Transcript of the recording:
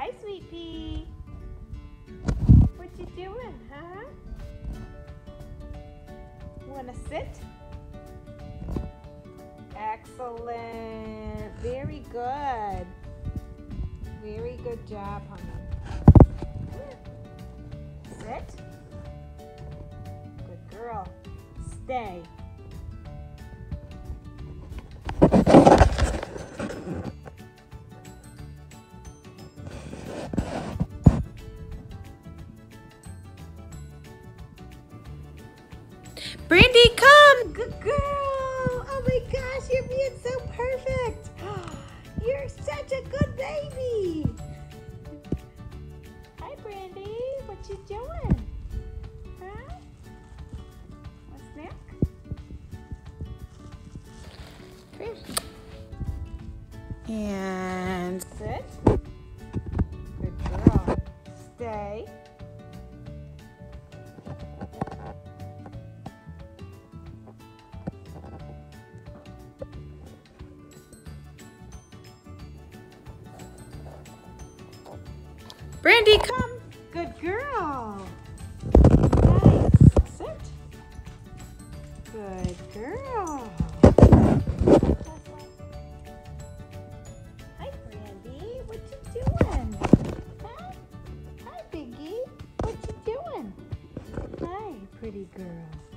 Hi, sweet pea. What you doing, huh? You want to sit? Excellent. Very good. Very good job, honey. Sit. Good girl. Stay. Brandi, come! Good girl. Oh my gosh, you're being so perfect. You're such a good baby. Hi, Brandi. What you doing? Huh? Want a snack? Come here. And Sit. Good girl. Stay. Brandi, come! Good girl. Nice. Sit. Good girl. Hi, Brandi. What you doing? Huh? Hi, Biggie. What you doing? Hi, pretty girl.